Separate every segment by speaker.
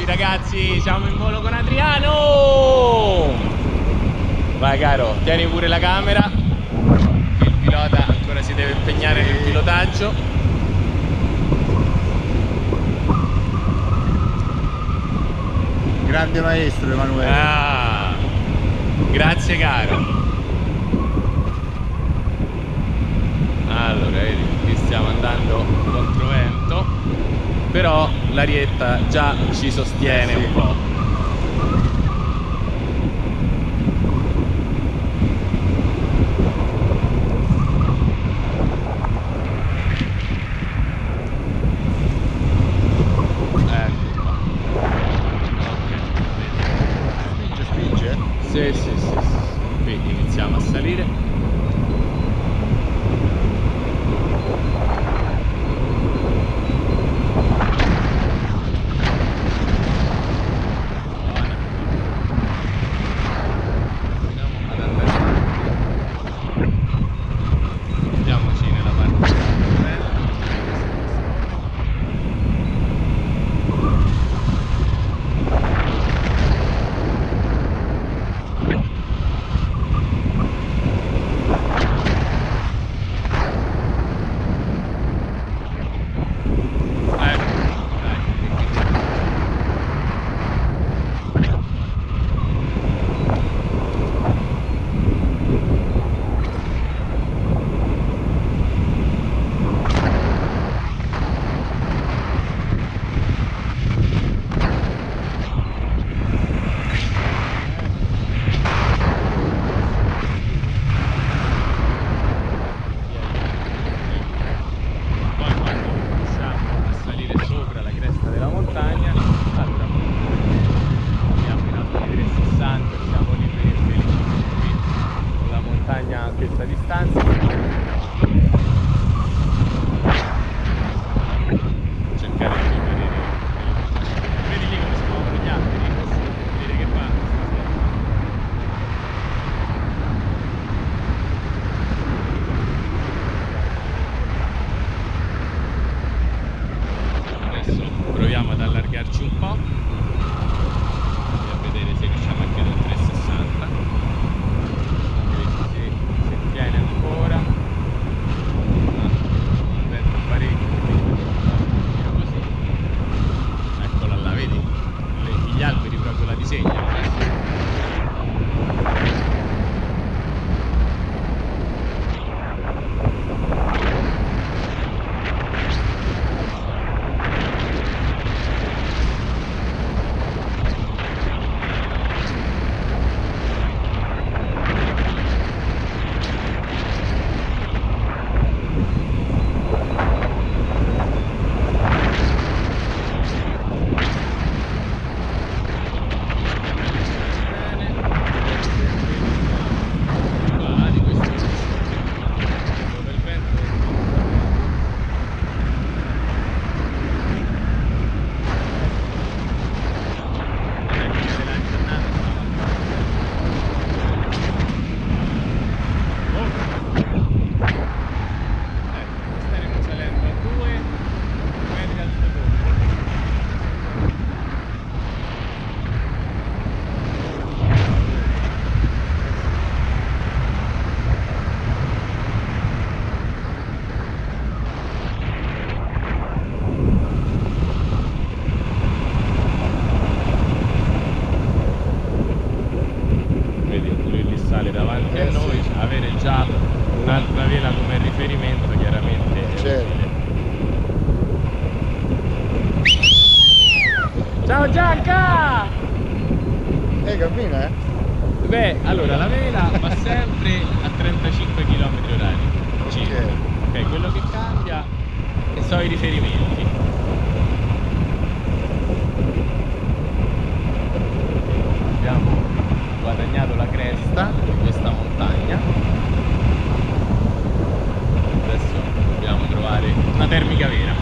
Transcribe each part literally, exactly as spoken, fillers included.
Speaker 1: ragazzi, siamo in volo con Adriano. Vai caro, tieni pure la camera. Il pilota ancora si deve impegnare nel pilotaggio.
Speaker 2: Grande maestro Emanuele.
Speaker 1: Ah, grazie caro. Allora, vedi, qui stiamo andando controvento, però l'arietta già ci sostiene un po'.
Speaker 2: Spinge, spinge?
Speaker 1: Sì, sì, sì, sì. Qui iniziamo a salire. Proviamo ad allargarci un po' e a vedere se riusciamo a chiudere il trecentosessanta. Se, se tiene ancora, il vento parecchio, così. Eccola là, vedi? Le, gli alberi proprio la disegnano. Davanti a noi, avere già un'altra vela come riferimento chiaramente è
Speaker 2: certo.
Speaker 1: utile. Ciao Gianca!
Speaker 2: Eh, cammina, eh?
Speaker 1: Beh, allora la vela va sempre a trentacinque chilometri orari circa.
Speaker 2: Ok.
Speaker 1: Ok, quello che cambia sono i riferimenti. Abbiamo guadagnato la cresta di questa montagna, adesso dobbiamo trovare una termica vera.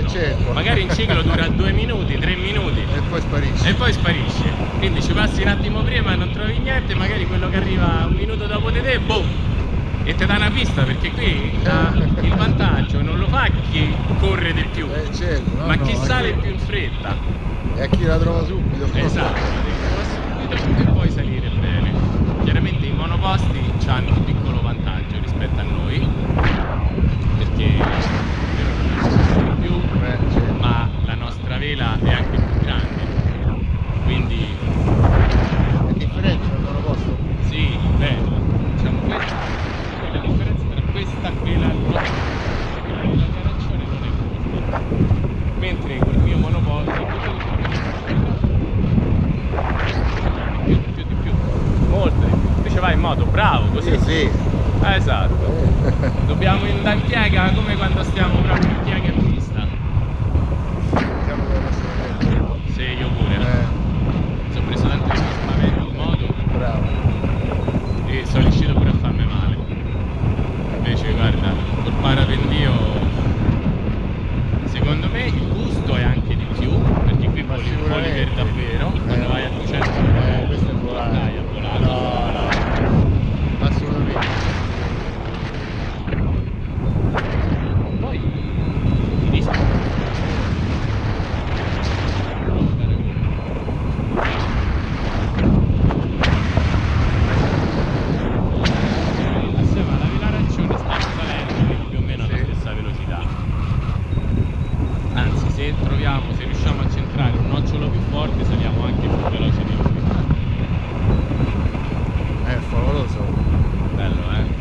Speaker 2: certo.
Speaker 1: Magari in ciclo dura due minuti, tre minuti
Speaker 2: E poi sparisce.
Speaker 1: e poi sparisce. Quindi ci passi un attimo prima e non trovi niente, magari quello che arriva un minuto dopo di te, boom! E ti dà una pista, perché qui la- il vantaggio non lo fa chi corre di più,
Speaker 2: Eh, certo, no,
Speaker 1: ma
Speaker 2: no,
Speaker 1: chi
Speaker 2: a
Speaker 1: sale
Speaker 2: chi-
Speaker 1: più in fretta.
Speaker 2: E a chi la trova subito.
Speaker 1: Esatto, la devi trovare subito e poi salire bene. Chiaramente i monoposti hanno un piccolo vantaggio rispetto a noi, perché è più,
Speaker 2: Eh, certo.
Speaker 1: ma la nostra vela è anche più grande, quindi
Speaker 2: È differente dal monoposto?
Speaker 1: sì, bella. Diciamo questa, la differenza tra questa e la la arancione non è molta, mentre col mio monoposto più, più di più, molto di più. Invece vai in moto, bravo, così.
Speaker 2: Sì, sì.
Speaker 1: Ah, esatto. Dobbiamo andare in piega come quando stiamo proprio in piega in pista.
Speaker 2: Siamo con la nostra vela.
Speaker 1: Sì, io pure.
Speaker 2: Eh,
Speaker 1: Mi sono preso tanto di spavento in moto
Speaker 2: bravo.
Speaker 1: e sono riuscito pure a farmi male. Invece guarda, col parapendio secondo me il gusto è anche di più, perché qui
Speaker 2: Ma
Speaker 1: voli, voli per
Speaker 2: sicuramente.
Speaker 1: davvero, quando
Speaker 2: Eh.
Speaker 1: vai a duecento
Speaker 2: Eh, questo è
Speaker 1: non
Speaker 2: volare.
Speaker 1: dai a volare.
Speaker 2: No, no. Assolutamente.
Speaker 1: Poi i dischi. Assieme alla vela arancione sta salendo, quindi più o meno alla
Speaker 2: Sì.
Speaker 1: stessa velocità. Anzi, se troviamo, se riusciamo a centrare un nocciolo più forte, saliamo anche più veloce di lui.
Speaker 2: È favoloso.
Speaker 1: Bello, eh?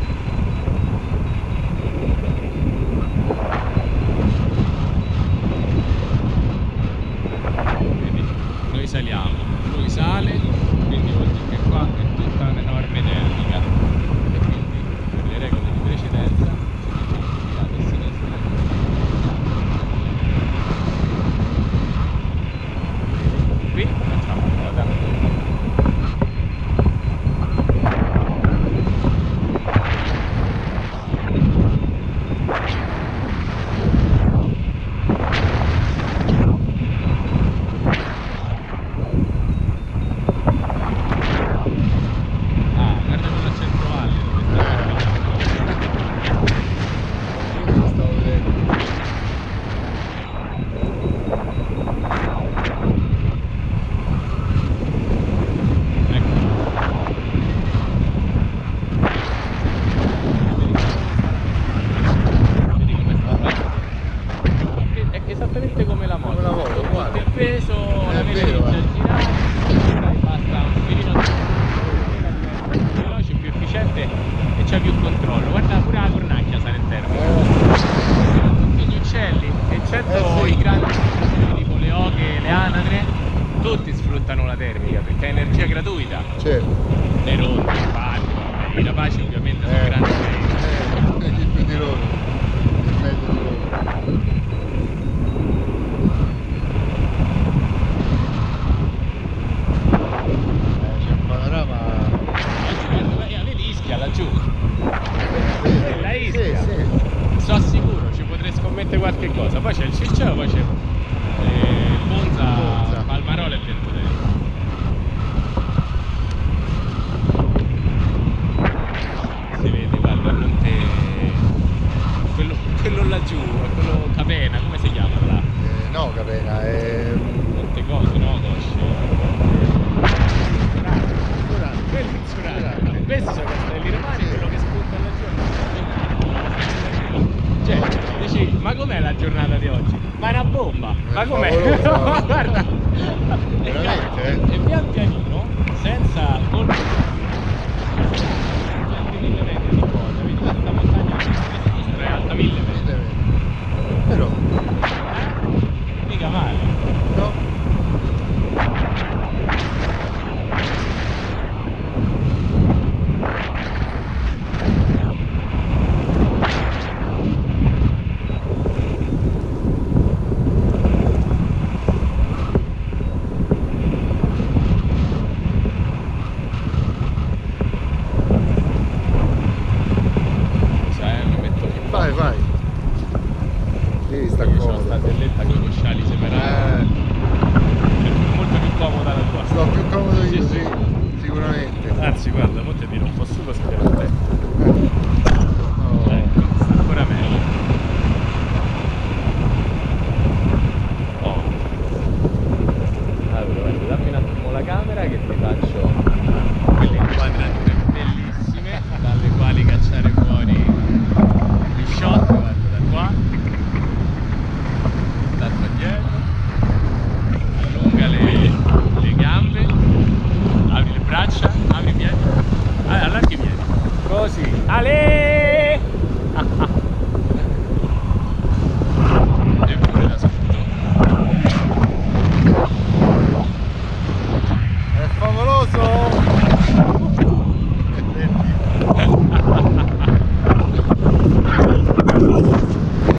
Speaker 1: Quindi noi saliamo, lui sale, quindi vuol dire che qua è tutta un'enorme termica. E quindi per le regole di precedenza ci dice girate a sinistra. Qui facciamo un po' da Ah, guarda quello centrovalle dove sta
Speaker 2: Io lo stavo vedendo.
Speaker 1: Vedi come sta bene? È esattamente come la moto.
Speaker 2: Come la moto,
Speaker 1: Tutto
Speaker 2: uguale.
Speaker 1: il peso,
Speaker 2: È
Speaker 1: la
Speaker 2: vero,
Speaker 1: vela
Speaker 2: eh.
Speaker 1: inizia a girare, basta un filino più veloce, più efficiente e c'è più controllo. Guarda pure la cornacchia sale in terra. Tutti gli uccelli, eccetto
Speaker 2: Eh sì.
Speaker 1: i grandi uccelli tipo le oche, le anatre, tutti sfruttano la termica perché è energia gratuita.
Speaker 2: Certo.
Speaker 1: Le ronde, i falchi, i rapaci ovviamente sono
Speaker 2: Eh,
Speaker 1: grandi.
Speaker 2: eh, chi più di loro. È meglio di loro. Eh, c'è un panorama.
Speaker 1: Guarda, guarda, vedi Ischia laggiù?
Speaker 2: Eh,
Speaker 1: La
Speaker 2: sì,
Speaker 1: Ischia.
Speaker 2: sì.
Speaker 1: Sono sicuro, ci potrei scommettere qualche cosa. Poi c'è il Circeo, poi c'è eh, Ponza,
Speaker 2: Ponza.
Speaker 1: Palmarola e Ventotene. Si vede, guarda, il monte. Quello, quello laggiù, quello Capena, come si chiama là?
Speaker 2: Eh, no, Capena, è...
Speaker 1: Monte Coso, no? Cosci. Quello è Insurante. Questi sono castelli romani, quello che spunta laggiù. Cioè, dici, ma com'è la giornata di oggi? Ma è una bomba!
Speaker 2: È
Speaker 1: Ma com'è?
Speaker 2: favolosa.
Speaker 1: Guarda!
Speaker 2: Veramente, eh?
Speaker 1: E pian pianino, senza colpo di mille metri di quota, vedi questa montagna a sinistra è alta mille metri.
Speaker 2: Però,
Speaker 1: Eh? Mica male.
Speaker 2: no? Sì, sta
Speaker 1: Io ho
Speaker 2: comodo.
Speaker 1: sta telletta con gli sciali separati.
Speaker 2: Eh,
Speaker 1: È molto più comoda la tua.
Speaker 2: sto più comodo io,
Speaker 1: Sì,
Speaker 2: sì,
Speaker 1: sì.
Speaker 2: sicuramente.
Speaker 1: Anzi, guarda, mo te tiro un po' sullo schiena a te.